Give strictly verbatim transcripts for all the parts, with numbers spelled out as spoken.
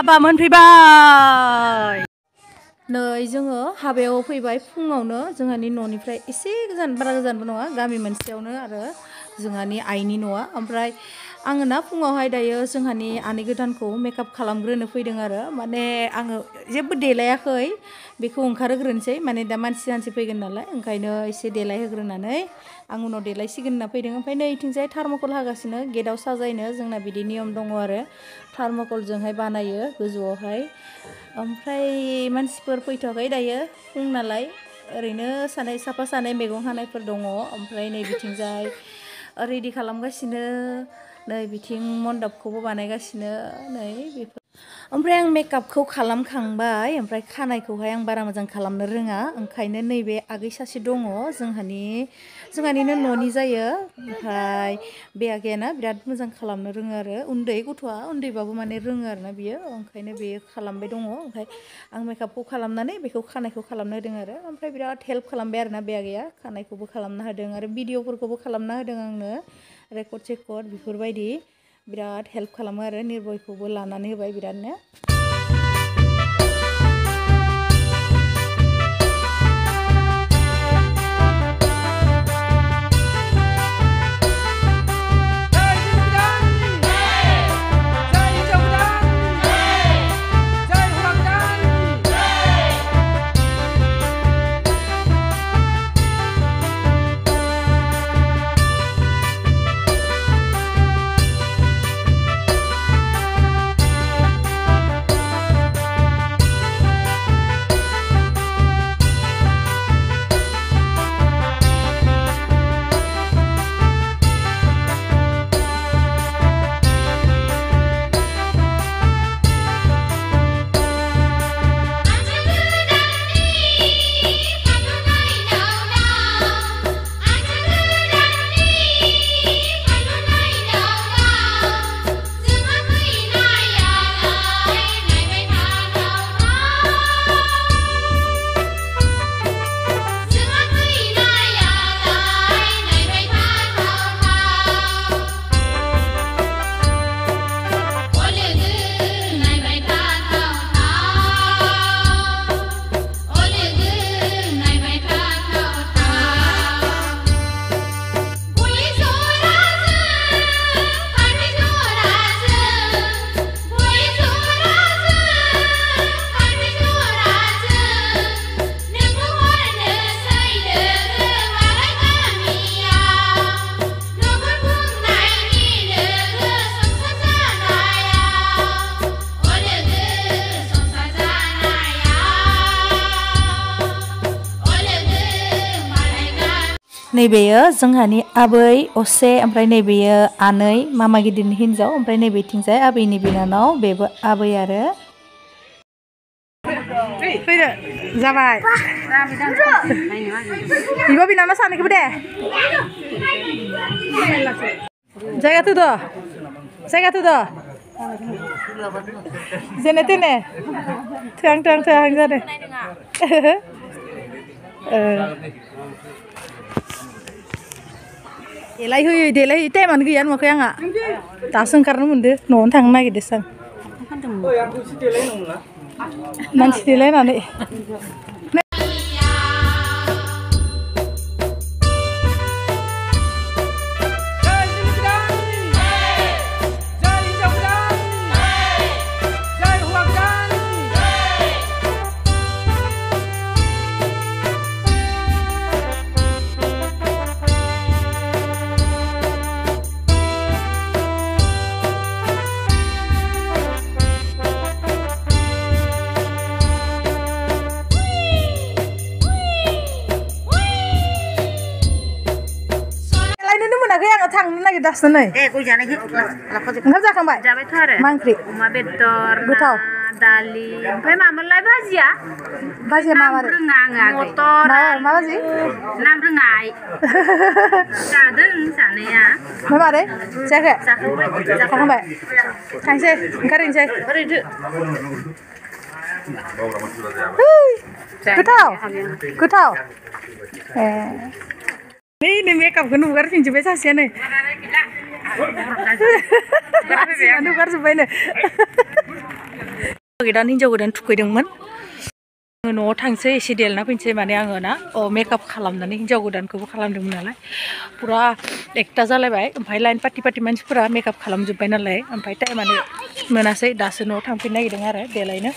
हाबा मोनफैबाय नै जोङो हाबायाव फैबाय फुङावनो जोंहानि न'निफ्राय एसे गोजान बारा गोजानबो नङा गामि मोनसेयावनो आरो जोंहानि आइनि न'आ ओमफ्राय आङो ना फुङावहाय दायो जोंहानि आनै गोदानखौ मेकआप खालामग्रोनो फैदों आरो माने आङो जेबो देलायाखै बेखौ ओंखारहोग्रोनोसै माने दा मानसि सानसि फैगोन नालाय ओंखायनो एसे देलायहोग्रोनानै आं उनाव देलायसिगोन होनना फैदों ओमफ्राय नै इथिंजाय थार्मकल हागासिनो गेटआव साजायनो जोंना बिदि नियम दङ आरो थार्मकलजोंहाय बानायो गोजौआवहाय ओमफ्राय मानसिफोर फैथ'वाखै दायो फुं नालाय ओरैनो सानै साफा सानै मैगं हानायफोर दङ ओमफ्राय नै बिथिंजाय रेडि खालामगासिनो नै बिथिं मण्डपखौबो बानायगासिनो नै बेफोर ओमफ्राय आं मेकआपखौ खालामखांबाय ओमफ्राय खानायखौहाय आं बारा मोजां खालामनो रोङा ओंखायनो नैबे आगै सासे दङ जोंहानि जोंहानिनो न'नि जायो ओमफ्राय बे आगैयाना बिराद मोजां खालामनो रोङो आरो उन्दै गथ'आ उन्दैबाबो माने रोङो आरोना बियो ओंखायनो बेयो खालामबाय दङ ओमफ्राय आं मेकआपखौ खालामनानै बेखौ खानायखौ खालामनो होदों आरो ओमफ्राय बिराद हेल्प खालामबाय आरोना बे आगैया खानायखौबो खालामनो होदों आरो भिडिअफोरखौबो खालामना होदों आंनो रेकर्ड सेकर्ड बेफोरबायदि बिराद हेल्प खालामो आरो निर्भयखौबो लानानै होबाय बिरादनो नैबेयो जोंहानि आबै असे ओमफ्राय नैबेयो आनै मामा गिदिरनि हिन्जाव ओमफ्राय नैबेथिंजाय आबैनि बिनानाव बेबो आबै आरो फैदो जाबाय बिब' बिनानाव सानैखौबो दे जायगा थुद' जायगा थुद' जेने तेने थोहां थोहां थोहां जादों देलाय होयो देलाय होयो टाइमानो गैया नुवाखै आंहा दासो ओंखारनो मोनदो न'आवनो थांनो नागिरदोंसो आं मानसि देलायनानै थांनो नागिरदासो नै ए गय जानायखौ ओंखाम जाखांबाय जाबायथ' आरो मा ओंख्रि अमा बेदर गोथाव दालि ओमफ्राय मामोनलाय भाजिया भाजिया मा मारै रोङा आङो मटर मा भाजि नाम रोङा जादों जानाया मा मारै जायाखै जाखांबाय जाखांबाय थांसै ओंखारहैनोसै ओरैनो गोथाव गोथाव ए नै नै मेकआपखौ नुगारफिनजोब्बाय सासेयानो नुगारजोब्बायनो गोदान हिन्जाव गोदान थुखैदोंमोन न'आव थांसै एसे देलना फैनोसै माने आङो ना अ मेकआप खालामनानै हिन्जाव गोदानखौबो खालामदोंमोन नालाय पुरा एकथा जालायबाय ओमफ्राय लाइन पार्टि पार्टि मानसिफोरा मेकआप खालामजोब्बाय नालाय ओमफ्राय टाइमानो मोनासै दासो न'आव थांफिननो नागिरदों आरो देलायनो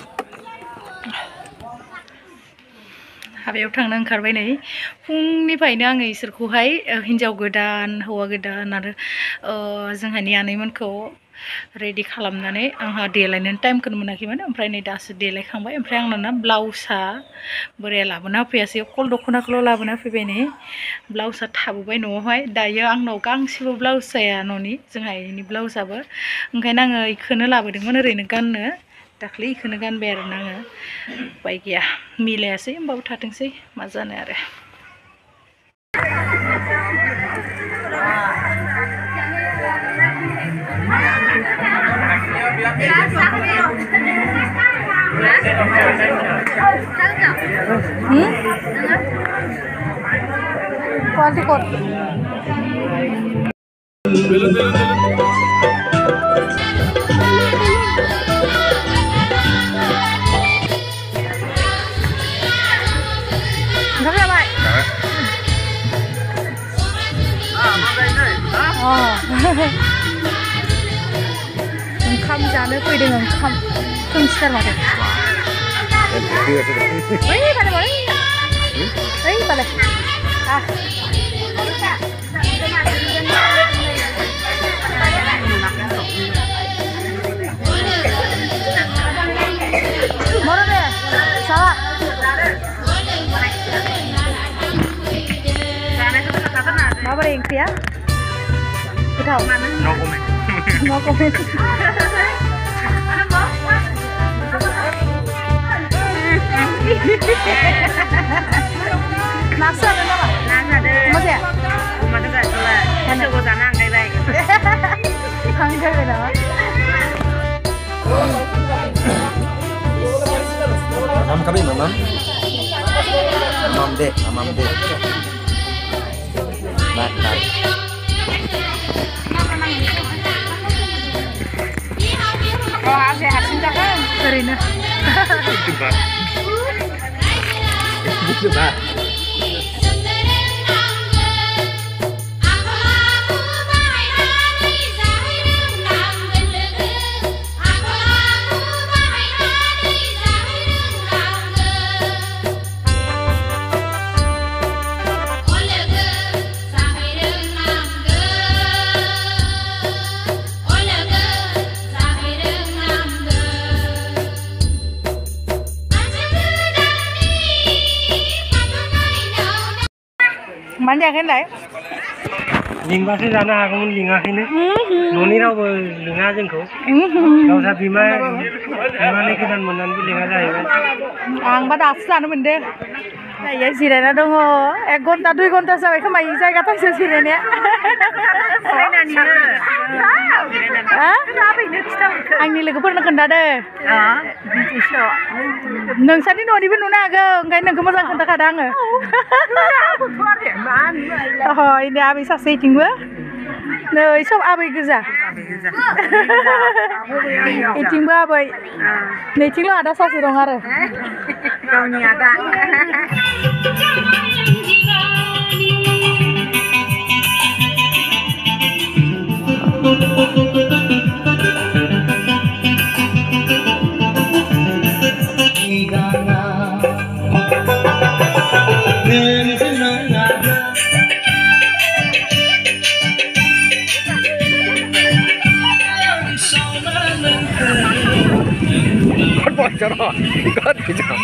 हाबायाव थांनो ओंखारबाय नै फुंनिफ्रायनो आङो इसोरखौहाय हिन्जाव गोदान हौवा गोदान आरो जोंहानि आनैमोनखौ रेडि खालामनानै आंहा देलायनो टाइमखौनो मोनाखैमोन ओमफ्राय नै दासो देलायखांबाय ओमफ्राय आंना ना ब्लाउसआ बोराया लाबोना होफैयासै कल दख'नाखौल' लाबोना फैबाय नै ब्लाउसआ थाबोबाय न'आवहाय दायो आंनाव गांसेबो ब्लाउस जाया न'नि जोंहा इनि ब्लाउसआबो ओंखायनो आङो इखौनो लाबोदोंमोन ओरैनो गाननो दाख्लै इखौनो गानबाय आरोना आङो उपाय गैया मिलायासै होमबाबो थाथोंसै मा जानो आरो Quality code. Enggak ya, Pak? Oh. Oncom जानो फैदों ओंखाम खोमसिथार माथो ओइ बाले बाले ओइ बाले ah mana deh salah apa deh ya kita mana no comment no comment Nasa ada apa? Nasa ada. Masih ya? Masih tak salah. Kan aku sana angkai baik. Angkai berapa? Mamam kami mamam. Mamam deh, mamam deh. Baik baik. Oh, sehat sudah kan? Karina. Itu bah. Itu bah. Mana yang lain? Lingba sih jana aku mun linga ini. Noni rau ber linga jengko. Kau sabi mai, mana ni kita menan bi linga jaya. Ang pada asal mende. Ya sirena dong. Ek gonta dua gonta sampai ke mai saya kata saya sirena. Sirena ni. Ah? Ang ni lagi pernah kena deh. Ah, bisa. Neng sani noni pun nona agak, enggak neng kemana kena kadang. Oh, ini abi sasi tinggal. Nih, sob abi kerja. Ini tinggal abi. Nih tinggal ada sasi dong ada. Kau ni ada. Jangan, kau tidak.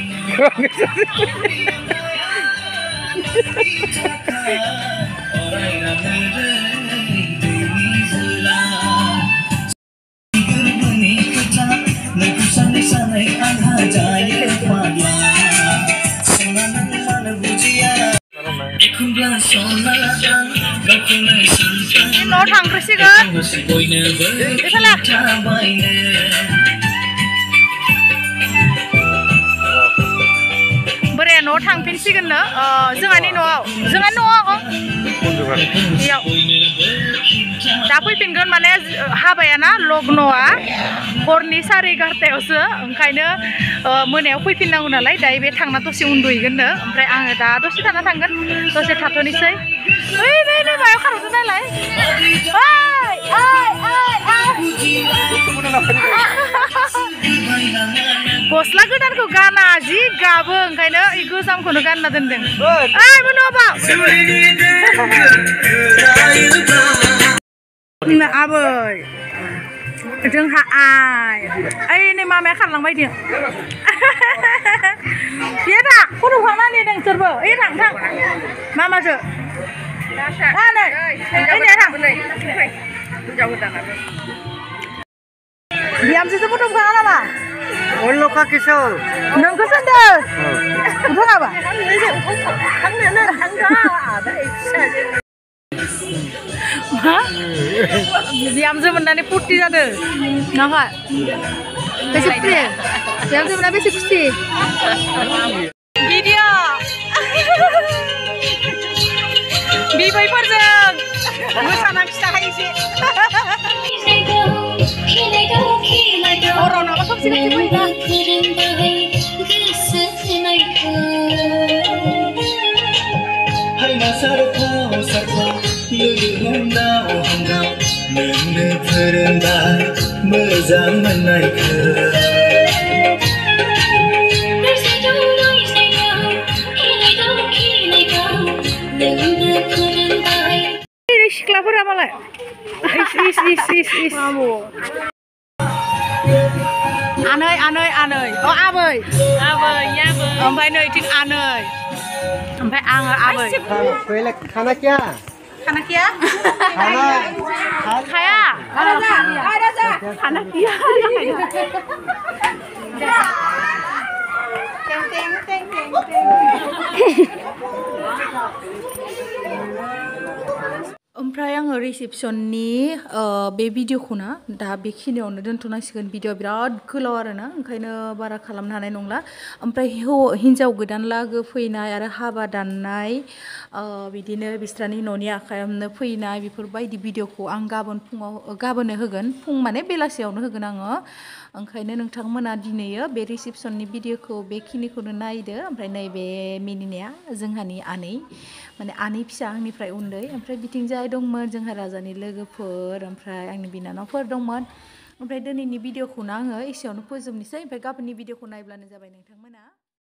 Nó thằng cái gì cơ? Cái sao là? Beri no thang pinsi kan lah, jangan ni no, jangan no aku. Iya. दा फैफिनगोन माने हाबायाना लग्नआ हरनि साराय एगार'तायावसो ओंखायनो मोनायाव फैफिननांगौ नालाय दायो बे थांना दसे उन्दुहैगोननो ओमफ्राय आङो दा दसे थाना थांगोन दसे थाथ'नोसै ओइ नै नै मायाव खारहरदो नालाय गस्ला गोदानखौ गाना जि गाबो ओंखायनो ओइ गोजामखौनो गानना दोनदों ओइ मोनोबा आबै जोंहा आइ ओइ नै मामाया खारलांबायदों बे दा फट'खांनानै नोंसोरबो ओइ थां थां मामाजो नै ओइ नै थां बिहामजोजो फट'खाङा नामा Oloka kisau. नोंखौ सोंदों उथाङाबा मा बिहामजो मोननानै फुरथि जादों नाहा बेसे खुसि बिहामजो मोनना बेसे खुसि भिडिअ बिबैफोरजों मोसाना खिथाहाय एसे बर' नङाबा सबसे गासै फैबा मोजां मोननायखौ सिख्लाफोरा मालाय इस इस इस इस आनै आनै आनै अ आबै आबै आबै ओमफ्राय नैथिं आनै ओमफ्राय आङो आबै पहले खाना क्या खाना किया खाना खाया राजा राजा खाना किया टें टें टें ओमफ्राय आङो रिसेपसननि बे भिडिअखौ ना दा बेखिनियावनो दोनथ'नांसिगोन भिडिअ बिराद गोलाव आरोना ओंखायनो बारा खालामनो हानाय नंला ओमफ्राय हिन्जाव गोदान लागो फैनाय आरो हाबा दाननाय बिदिनो बिस्रानि न'नि आखायावनो फैनाय बेफोरबायदि भिडिअखौ आं गाबोन फुङाव गाबोननो होगोन फुं माने बेलासियावनो होगोन आङो ओंखायनो नोंथांमोना दिनैयो बे रिसेपसननि भिडिअखौ बेखिनिखौनो नायदो ओमफ्राय नैबे मिनिनाया जोंहानि आनै माने आनै फिसा आंनिफ्राय उन्दै ओमफ्राय बिथिंजाय दंमोन जोंहा राजानि लोगोफोर ओमफ्राय आंनि बिनानावफोर दंमोन ओमफ्राय दिनैनि भिडिअखौनो आङो एसेयावनो फोजोबनोसै ओमफ्राय गाबोननि भिडिअखौ नायब्लानो जाबाय नोंथांमोना